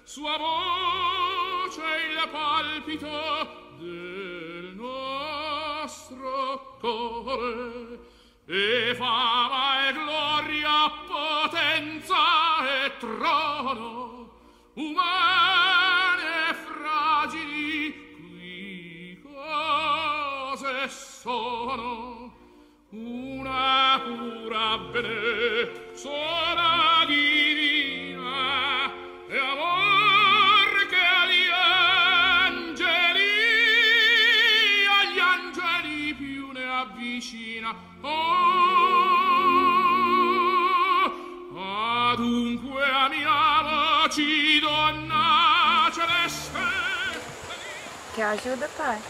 sua voce il palpito del nostro core, e fama e gloria, potenza e trono, umane e fragili qui cose sono, una pura bene sola divina e amor che agli angeli più ne avvicina. Adunque amiamoci, donna celeste. Quer ajuda, pai?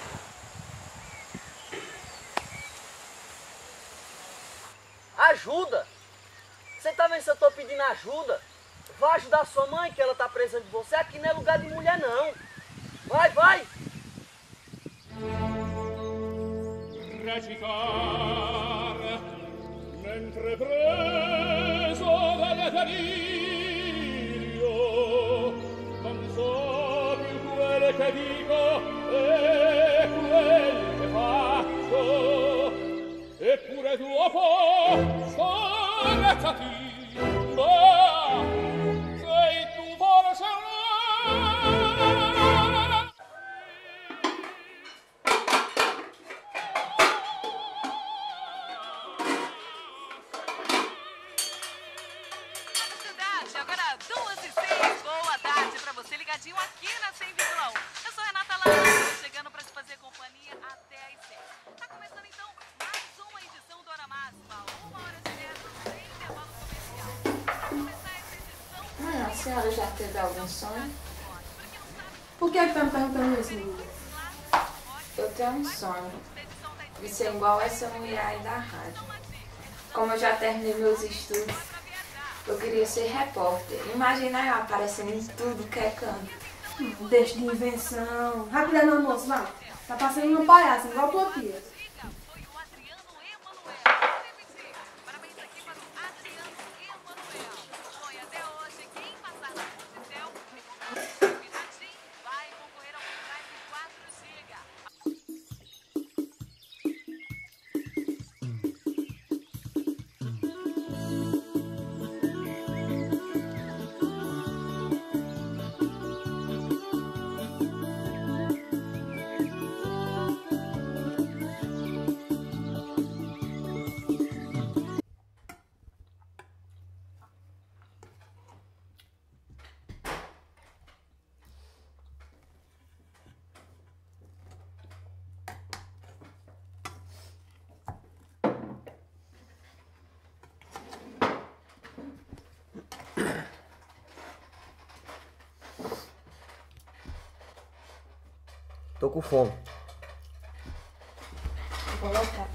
Ajuda? Você tá vendo se eu tô pedindo ajuda? Vai ajudar sua mãe, que ela tá precisando de você. Aqui não é lugar de mulher, não. Vai, vai! Recitar mentre preso dal delirio non so più quel che dico e quel che faccio, eppure dopo sorrezzati, sei tu forse una. Agora 2h06, boa tarde pra você ligadinho aqui na 100,1. Eu sou Renata Lara, chegando pra te fazer companhia até às 7. Tá começando então mais uma edição do Hora Máxima, 1 hora direto, sem intervalo comercial. Pra começar essa edição... Mãe, a senhora já teve algum sonho? Por que tá me perguntando isso, menina? Eu tenho um sonho de ser igual essa mulher aí da rádio. Como eu já terminei meus estudos, eu queria ser repórter. Imagina eu aparecendo em tudo que é canto. Deixa de invenção. Vai cuidar do almoço, vai. Tá passando uma palhaça, igual tua tia. Foi o Adriano Emanuel. Repetir. Parabéns aqui para o Adriano Emanuel. Bom, e até hoje, quem passar na Multicel e comprar o Jardim vai concorrer ao pendrive 4 GB. Tô com fome. Vou colocar.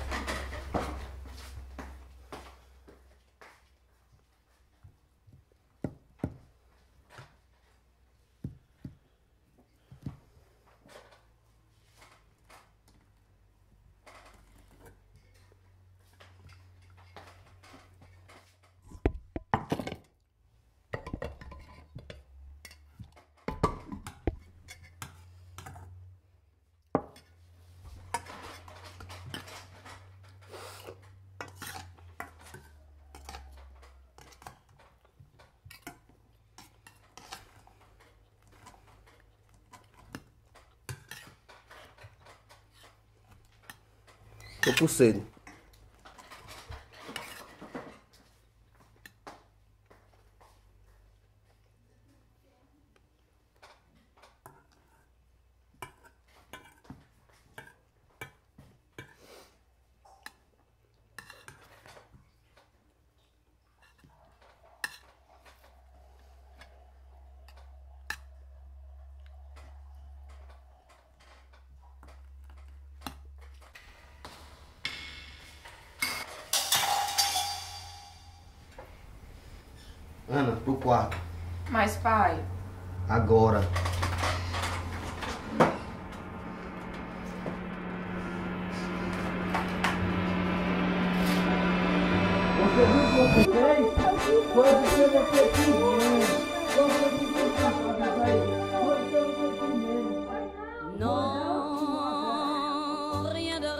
Tô com sede. Ana, pro quarto. Mas, pai... Agora. Você viu o que você fez? Foi porque você quis. Você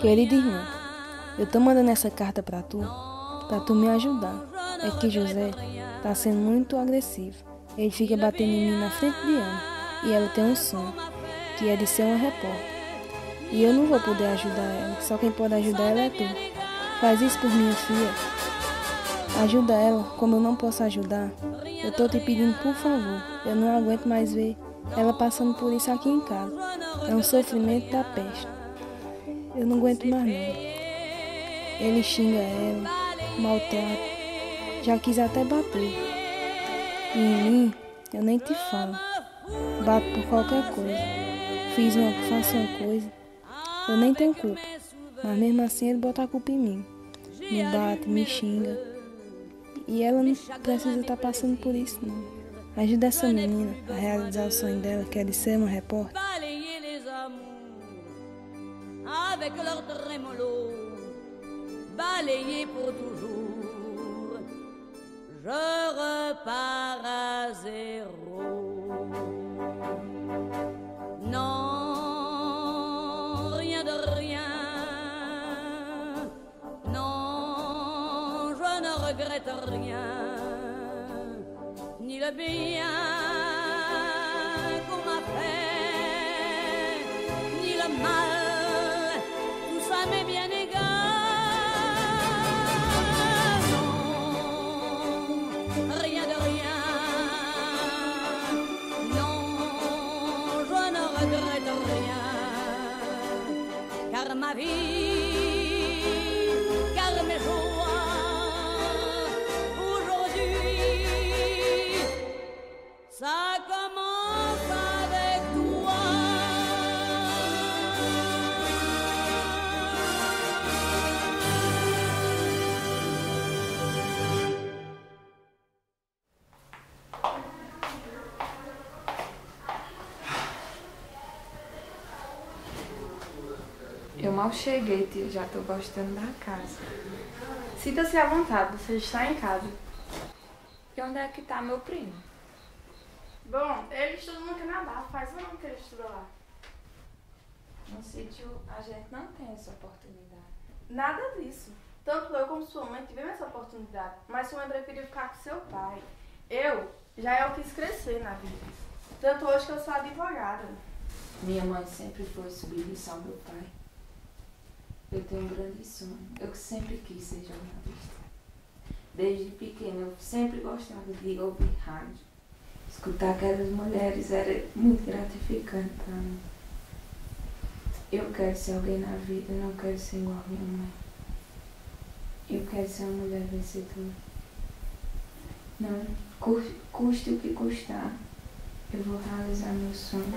Querido irmão, eu tô mandando essa carta pra tu me ajudar. É que José tá sendo muito agressivo. Ele fica batendo em mim na frente de Ana. E ela tem um sonho, que é de ser uma repórter. E eu não vou poder ajudar ela. Só quem pode ajudar ela é tu. Faz isso por minha filha. Ajuda ela, como eu não posso ajudar. Eu tô te pedindo por favor. Eu não aguento mais ver ela passando por isso aqui em casa. É um sofrimento da peste. Eu não aguento mais não. Ele xinga ela, maltrata. Já quis até bater. E em mim, eu nem te falo. Bato por qualquer coisa. Faço uma coisa. Eu nem tenho culpa. Mas mesmo assim ele bota a culpa em mim. Me bate, me xinga. E ela não precisa estar passando por isso não. Ajuda essa menina a realizar o sonho dela, que é de ser uma repórter. Avec leur trémolo, balayé pour toujours, je repars à zéro. Non, rien de rien, non, je ne regrette rien, ni le bien qu'on m'a fait, ni le mal. Mais bien égal, non, rien de rien, non, je ne regrette rien, car ma vie, car mes joies, aujourd'hui, ça commence avec toi. Eu mal cheguei, tio, já tô gostando da casa. Sinta-se à vontade, você está em casa. E onde é que tá meu primo? Bom, ele estuda no Canadá, faz um ano que ele estuda lá. No sítio a gente não tem essa oportunidade. Nada disso. Tanto eu como sua mãe tivemos essa oportunidade, mas sua mãe preferiu ficar com seu pai. Eu quis crescer na vida. Tanto hoje que eu sou advogada. Minha mãe sempre foi submissão ao meu pai. Eu tenho um grande sonho. Eu sempre quis ser jornalista. Desde pequena eu sempre gostava de ouvir rádio. Escutar aquelas mulheres era muito gratificante para mim. Eu quero ser alguém na vida, não quero ser igual a minha mãe. Eu quero ser uma mulher vencedora. Não, custe o que custar, eu vou realizar meu sonho.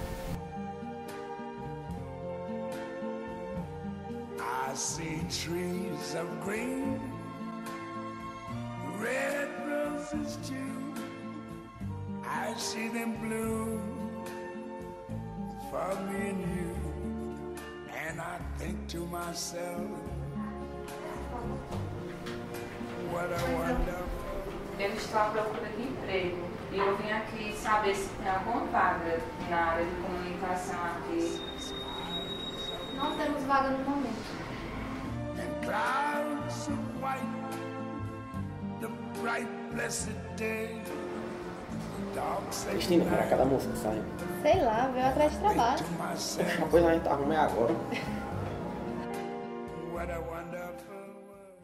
I see trees of green, red roses too. I see them bloom for me and you. And I think to myself, what a wonderful. Eu estou à procura de emprego e eu vim aqui saber se tem alguma vaga na área de comunicação aqui. Não temos vaga no momento. And clouds of white, the bright blessed day. Cristina, para cada moça que sai. Sei lá, veio atrás de trabalho. Uma coisa a gente arruma é agora. What a wonderful world.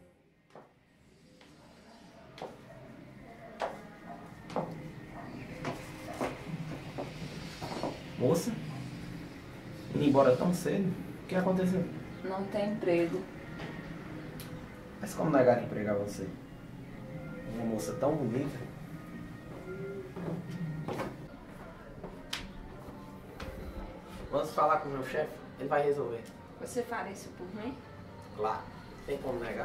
Moça, indo embora tão cedo? O que aconteceu? Não tem emprego. Mas como negar emprego a você? Uma moça tão bonita. Vamos falar com o meu chefe, ele vai resolver. Você faria isso por mim? Claro, tem como negar.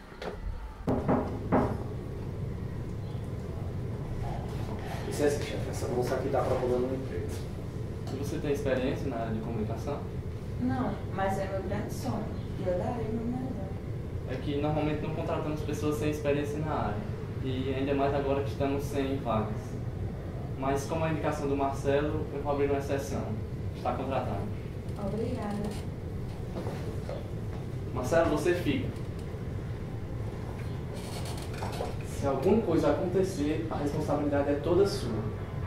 Licença, chefe, essa moça aqui está procurando um emprego. Você tem experiência na área de comunicação? Não, mas é meu grande sonho. E eu darei meu melhor. É que normalmente não contratamos pessoas sem experiência na área. E ainda mais agora que estamos sem vagas. Mas como a indicação do Marcelo, eu vou abrir uma exceção. Está contratado. Obrigada. Marcelo, você fica. Se alguma coisa acontecer, a responsabilidade é toda sua.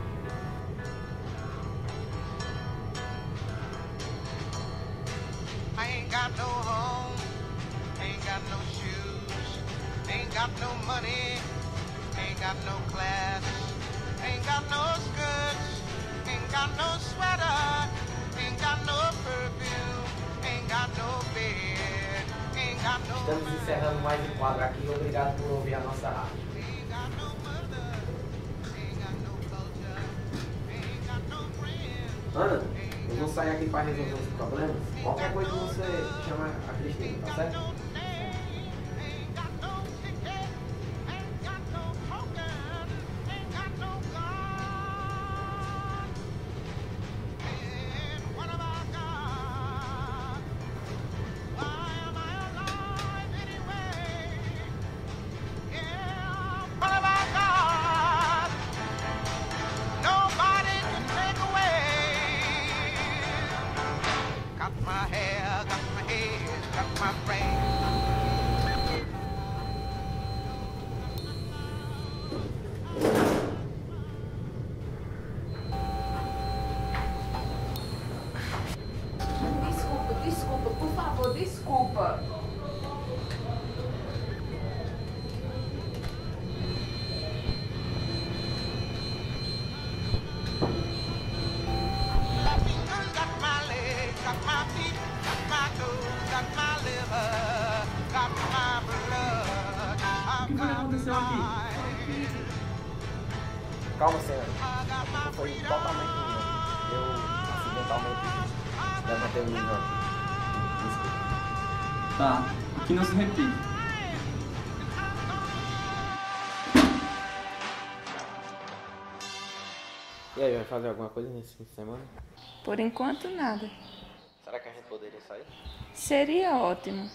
I ain't got no home, ain't got no shoes, ain't got no money, ain't got no class, ain't got no skirts, ain't got no sweater, ain't got no perfume, ain't got no bed, ain't got no. Estamos encerrando mais um quadro aqui. Obrigado por ouvir a nossa rádio. Ana, eu vou sair aqui para resolver os problemas. Qualquer coisa você chama a Cristina, tá certo? Desculpa, por favor, desculpa. O que foi que aconteceu aqui? Calma, senhora. Não foi totalmente minha. Eu acidentalmente levantei o livro. Desculpa. Tá, que não se repita. E aí, vai fazer alguma coisa nesse fim de semana? Por enquanto, nada. Será que a gente poderia sair? Seria ótimo.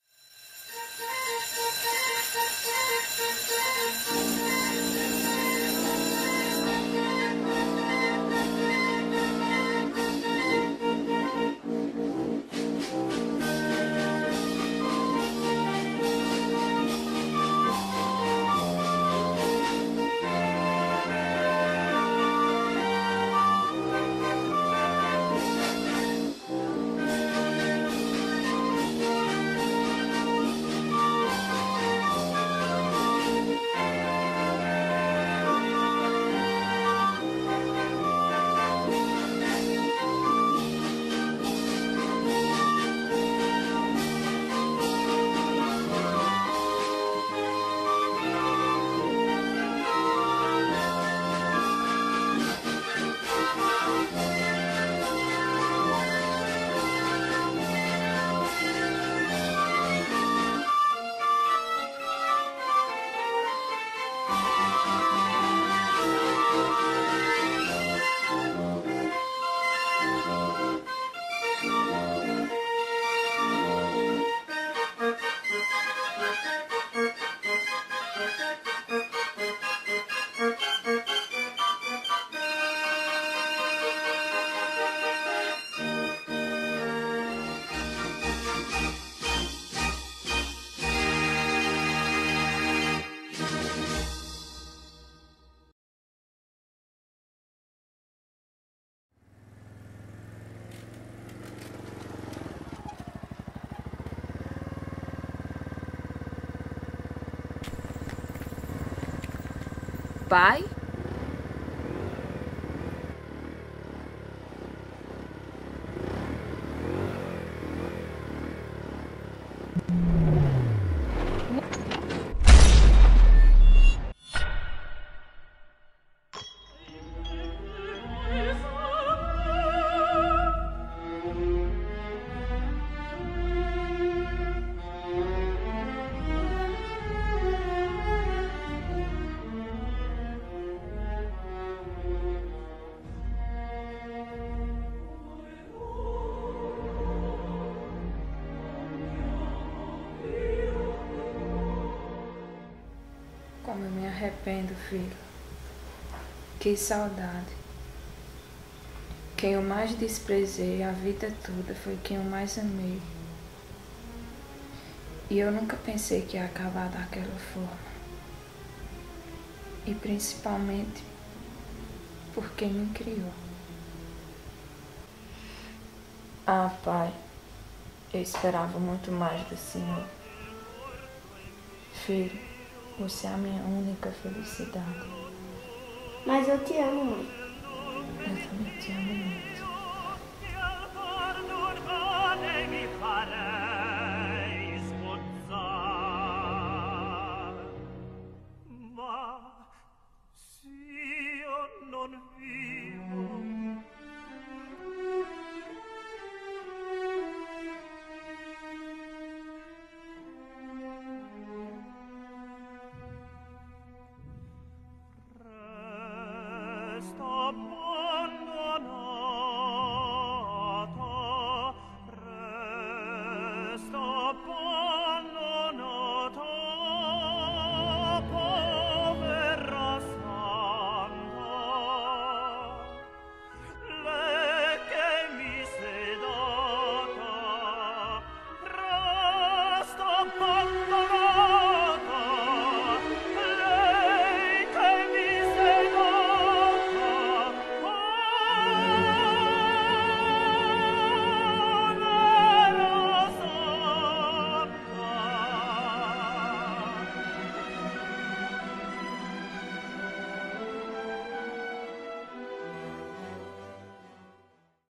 Pai? Como eu me arrependo, filho. Que saudade. Quem eu mais desprezei a vida toda foi quem eu mais amei. E eu nunca pensei que ia acabar daquela forma. E principalmente por quem me criou. Ah, Pai, eu esperava muito mais do Senhor. Filho, você é a minha única felicidade. Mas eu te amo, mãe. Eu também te amo muito. Resta